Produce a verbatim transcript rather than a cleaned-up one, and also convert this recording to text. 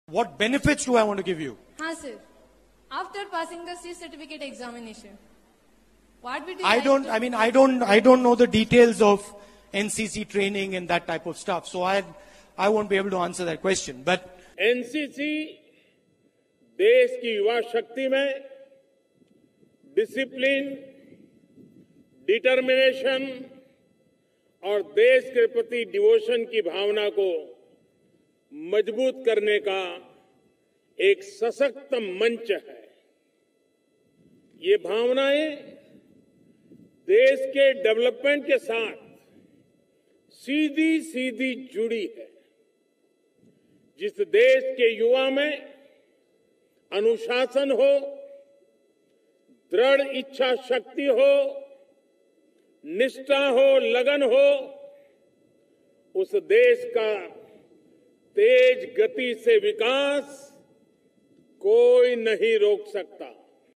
What benefits do I want to give you? हाँ sir. After passing the C certificate examination, what would you I like don't, to- I mean, I don't, I don't know the details of N C C training and that type of stuff. So I, I won't be able to answer that question. But N C C देश की युवा शक्ति में discipline, determination और देश के प्रति devotion की भावना को मजबूत करने का एक सशक्त मंच है। ये भावनाएं देश के डेवलपमेंट के साथ सीधी सीधी जुड़ी है। जिस देश के युवा में अनुशासन हो, दृढ़ इच्छा शक्ति हो, निष्ठा हो, लगन हो, उस देश का तेज गति से विकास कोई नहीं रोक सकता।